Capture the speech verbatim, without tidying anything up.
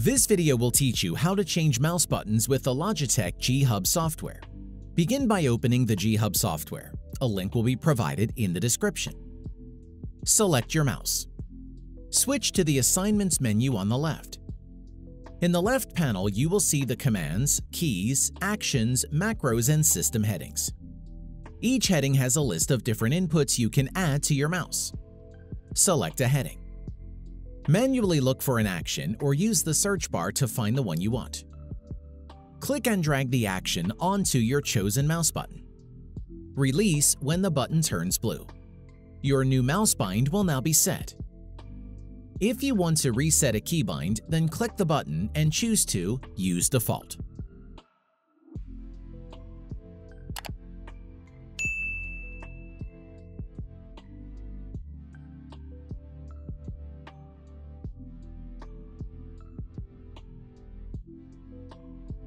This video will teach you how to change mouse buttons with the Logitech G Hub software. Begin by opening the G Hub software. A link will be provided in the description. Select your mouse. Switch to the Assignments menu on the left. In the left panel, you will see the commands, keys, actions, macros, and system headings. Each heading has a list of different inputs you can add to your mouse. Select a heading. Manually look for an action or use the search bar to find the one you want. Click and drag the action onto your chosen mouse button. Release when the button turns blue. Your new mouse bind will now be set. If you want to reset a keybind, then click the button and choose to Use Default.